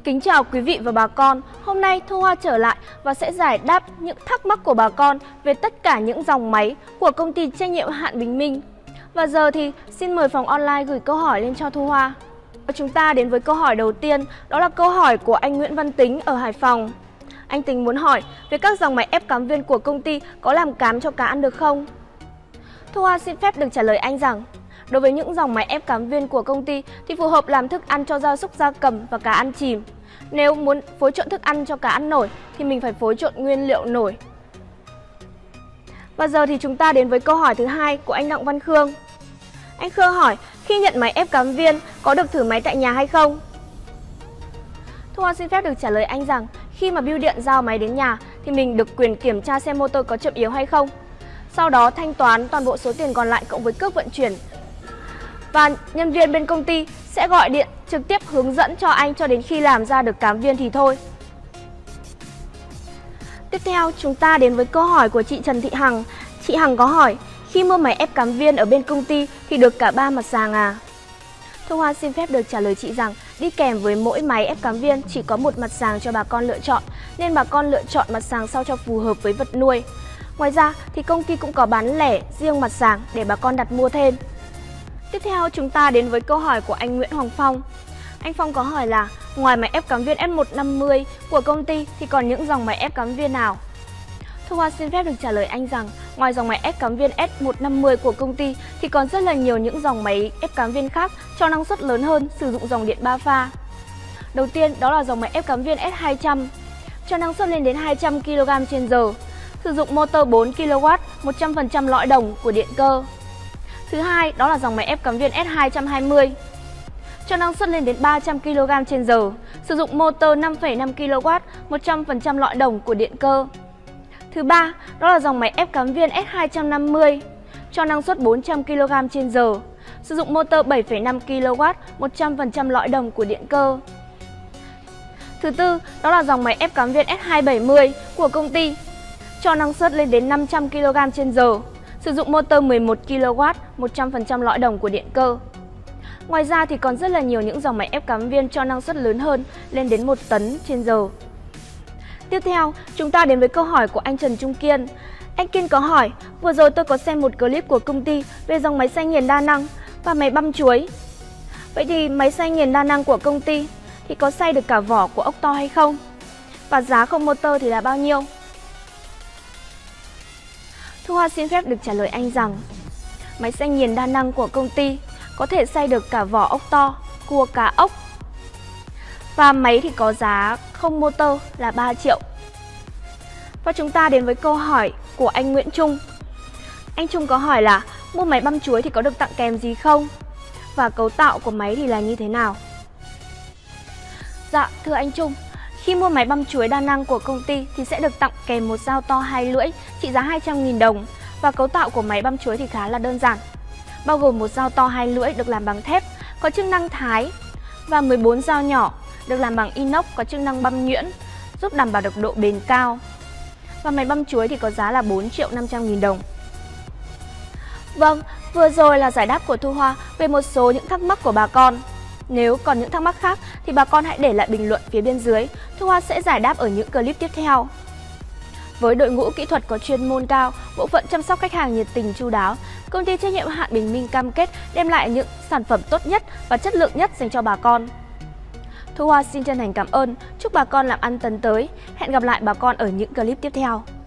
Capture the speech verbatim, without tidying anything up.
Kính chào quý vị và bà con. Hôm nay Thu Hoa trở lại và sẽ giải đáp những thắc mắc của bà con về tất cả những dòng máy của công ty trách nhiệm hữu hạn Bình Minh. Và giờ thì xin mời phòng online gửi câu hỏi lên cho Thu Hoa. Chúng ta đến với câu hỏi đầu tiên, đó là câu hỏi của anh Nguyễn Văn Tính ở Hải Phòng. Anh Tính muốn hỏi về các dòng máy ép cám viên của công ty có làm cám cho cá ăn được không? Thu Hoa xin phép được trả lời anh rằng, đối với những dòng máy ép cám viên của công ty thì phù hợp làm thức ăn cho gia súc gia cầm và cá ăn chìm. Nếu muốn phối trộn thức ăn cho cá ăn nổi thì mình phải phối trộn nguyên liệu nổi. Và giờ thì chúng ta đến với câu hỏi thứ hai của anh Đặng Văn Khương. Anh Khương hỏi, khi nhận máy ép cám viên có được thử máy tại nhà hay không? Thu Hoa xin phép được trả lời anh rằng, khi mà bưu điện giao máy đến nhà thì mình được quyền kiểm tra xem motor có chậm yếu hay không. Sau đó thanh toán toàn bộ số tiền còn lại cộng với cước vận chuyển. Và nhân viên bên công ty sẽ gọi điện trực tiếp hướng dẫn cho anh cho đến khi làm ra được cám viên thì thôi. Tiếp theo chúng ta đến với câu hỏi của chị Trần Thị Hằng. Chị Hằng có hỏi, khi mua máy ép cám viên ở bên công ty thì được cả ba mặt sàng à? Thu Hoa xin phép được trả lời chị rằng, đi kèm với mỗi máy ép cám viên chỉ có một mặt sàng cho bà con lựa chọn, nên bà con lựa chọn mặt sàng sao cho phù hợp với vật nuôi. Ngoài ra thì công ty cũng có bán lẻ riêng mặt sàng để bà con đặt mua thêm. Tiếp theo chúng ta đến với câu hỏi của anh Nguyễn Hoàng Phong. Anh Phong có hỏi là, ngoài máy ép cám viên S một năm mươi của công ty thì còn những dòng máy ép cám viên nào? Thu Hoa xin phép được trả lời anh rằng, ngoài dòng máy ép cám viên S một năm mươi của công ty thì còn rất là nhiều những dòng máy ép cám viên khác cho năng suất lớn hơn, sử dụng dòng điện ba pha. Đầu tiên đó là dòng máy ép cám viên S hai trăm, cho năng suất lên đến hai trăm ki lô gam trên giờ, sử dụng motor bốn ki lô oát, một trăm phần trăm lõi đồng của điện cơ. Thứ hai đó là dòng máy ép cám viên S hai trăm hai mươi, cho năng suất lên đến ba trăm ki lô gam trên giờ, sử dụng motor năm phẩy năm ki lô oát, một trăm phần trăm lõi đồng của điện cơ. Thứ ba đó là dòng máy ép cám viên S hai trăm năm mươi, cho năng suất bốn trăm ki lô gam trên giờ, sử dụng motor bảy phẩy năm ki lô oát, một trăm phần trăm lõi đồng của điện cơ. Thứ tư đó là dòng máy ép cám viên S hai bảy mươi của công ty, cho năng suất lên đến năm trăm ki lô gam trên giờ, sử dụng motor mười một ki lô oát, một trăm phần trăm lõi đồng của điện cơ. Ngoài ra thì còn rất là nhiều những dòng máy ép cám viên cho năng suất lớn hơn, lên đến một tấn trên giờ. Tiếp theo, chúng ta đến với câu hỏi của anh Trần Trung Kiên. Anh Kiên có hỏi, vừa rồi tôi có xem một clip của công ty về dòng máy xay nghiền đa năng và máy băm chuối. Vậy thì máy xay nghiền đa năng của công ty thì có xay được cả vỏ của ốc to hay không? Và giá không motor thì là bao nhiêu? Thu Hoa xin phép được trả lời anh rằng, máy xay nghiền đa năng của công ty có thể xay được cả vỏ ốc to, cua cá ốc. Và máy thì có giá không motor là ba triệu. Và chúng ta đến với câu hỏi của anh Nguyễn Trung. Anh Trung có hỏi là, mua máy băm chuối thì có được tặng kèm gì không? Và cấu tạo của máy thì là như thế nào? Dạ, thưa anh Trung, khi mua máy băm chuối đa năng của công ty thì sẽ được tặng kèm một dao to hai lưỡi trị giá hai trăm nghìn đồng. Và cấu tạo của máy băm chuối thì khá là đơn giản, bao gồm một dao to hai lưỡi được làm bằng thép, có chức năng thái, và mười bốn dao nhỏ được làm bằng inox có chức năng băm nhuyễn, giúp đảm bảo được độ bền cao. Và máy băm chuối thì có giá là bốn triệu năm trăm nghìn đồng. Vâng, vừa rồi là giải đáp của Thu Hoa về một số những thắc mắc của bà con. Nếu còn những thắc mắc khác thì bà con hãy để lại bình luận phía bên dưới, Thu Hoa sẽ giải đáp ở những clip tiếp theo. Với đội ngũ kỹ thuật có chuyên môn cao, bộ phận chăm sóc khách hàng nhiệt tình chu đáo, công ty trách nhiệm hữu hạn Bình Minh cam kết đem lại những sản phẩm tốt nhất và chất lượng nhất dành cho bà con. Thu Hoa xin chân thành cảm ơn, chúc bà con làm ăn tấn tới. Hẹn gặp lại bà con ở những clip tiếp theo.